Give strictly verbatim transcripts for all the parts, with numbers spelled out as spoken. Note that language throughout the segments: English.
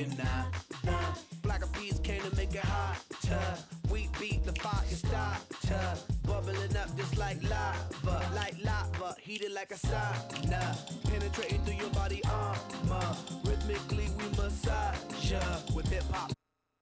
now. Black of peas came to make it hotter. We beat the fire starter, bubbling up just like lava, like lava, heated like a sauna, penetrating through your body armor. Rhythmically we massage ya with hip hop.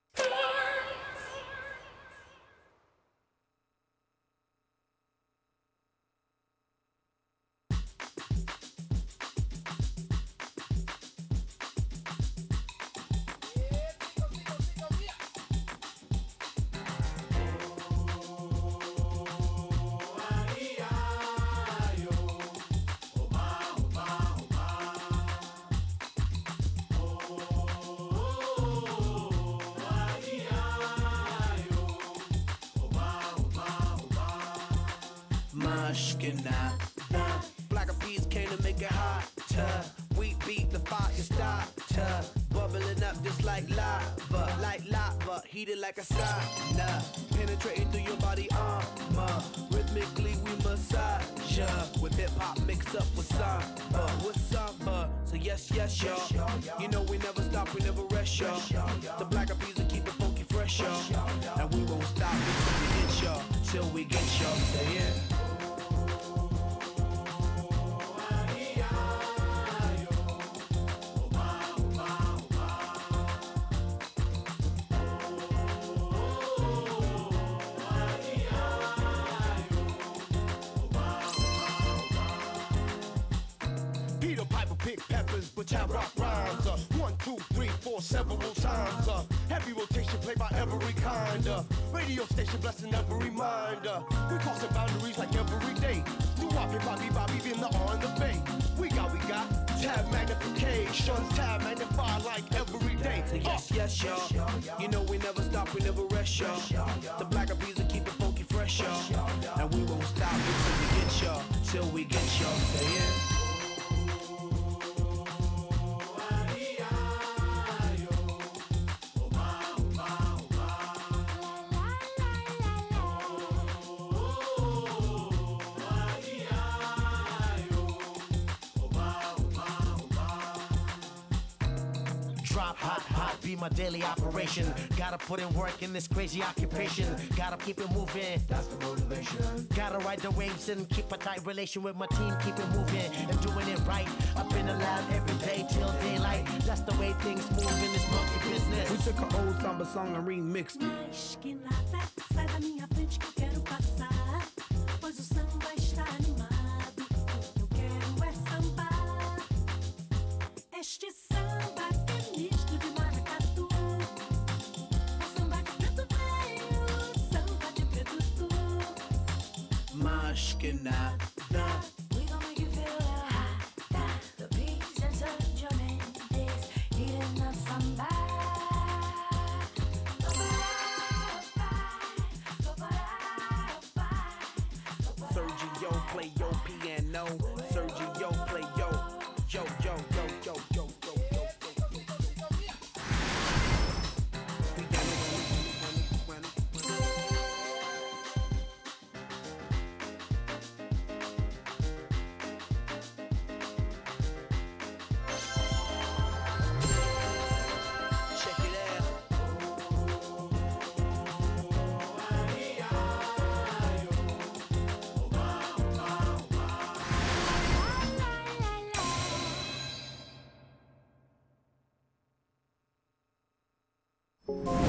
Black of peas came to make it hotter. We beat the fire starter, bubbling up just like lava, like lava, heated like a sauna, penetrating through your body armor. Rhythmically we massage ya with hip hop mixed up with samba, with samba. So yes, yes, y'all. You know we never stop, we never rest, y'all. The black of peas will keep it funky fresh, y'all. And we won't stop until we get y'all, till we get y'all. Say yeah. Pick peppers, but I rock rhymes. Uh, one, two, three, four, several times. Uh, heavy rotation played by every kind. Uh, radio station blessing every mind. Uh, we crossing boundaries like every day. Do Bobby, Bobby, Bobby, been the on the bay. We got, we got tab magnification, tab magnified like every day. So yes, yes, y'all. You know we never stop, we never rest, y'all. The black of peas will keep it funky fresh, y'all. And we won't stop until we get y'all, till we get y'all. Say yeah. Drop hot, hot, be my daily operation. Gotta put in work in this crazy occupation. Gotta keep it moving, that's the motivation. Gotta ride the waves and keep a tight relation with my team. Keep it moving and doing it right. Up in the lab every day till daylight. That's the way things move in this monkey business. We took an old samba song and remixed it. Mas que nada, sai da minha frente que eu quero passar. Pois o samba está animado. O que eu quero é sambar. Este samba que é misto de maracatu. O samba de preto veio, o samba de preto tu. Mas que nada. We gon' make you feel hot. The beats and such your mendes eating up samba. Sergio play your piano. Sergio play yo, yo, yo, yo, yo, yo, yo, yo, yo, yo, yo, yo. We got it, run it, run it, run it. Check it out. La la la la.